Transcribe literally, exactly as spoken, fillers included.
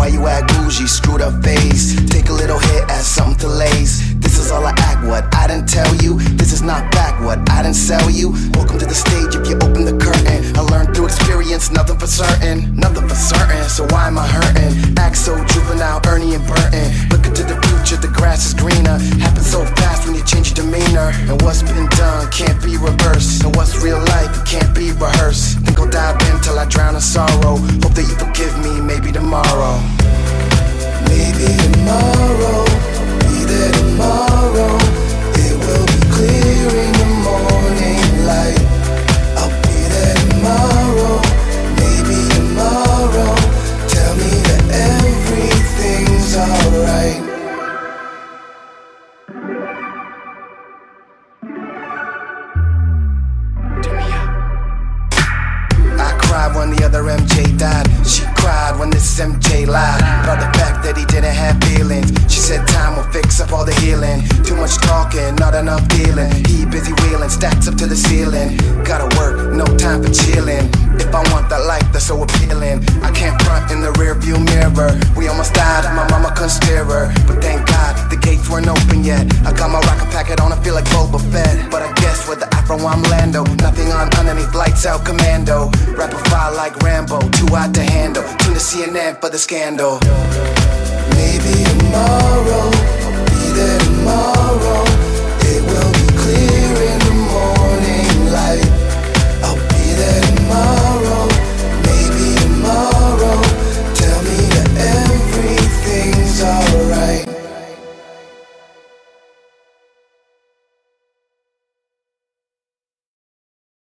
why you act bougie, screwed up face. Take a little hit, add something to lace. This is all I act, what I didn't tell you. This is not back, what I didn't sell you. Welcome to the stage if you open the curtain. I learned through experience, nothing for certain. Nothing for certain, so why am I hurting? Act so juvenile, Ernie and Burton. Look into the future, the grass is greener. Happens so fast when you change your demeanor. And what's been done can't be reversed. And what's real life, it can't be rehearsed. Think I'll dive in till I drown in sorrow. Hope that you forgive me, maybe tomorrow. Maybe tomorrow, I'll be there tomorrow. It will be clear in the morning light. I'll be there tomorrow, maybe tomorrow. Tell me that everything's alright. When the other M J died, she cried when this M J lied about the fact that he didn't have feelings. She said time will fix up all the healing. Too much talking, not enough dealing. He busy wheeling, stacks up to the ceiling. Gotta work, no time for chilling. If I want that life that's so appealing, I can't front in the rear view mirror. We almost died, my mama couldn't steer her, but thank God the gates weren't open yet. I got my rocket packet on, I feel like Boba Fett. But I guess with the afro I'm Lando. Nothing on underneath, lights out commando. Rapid fire like Rambo, too hot to handle. Tune to C N N for the scandal. Maybe tomorrow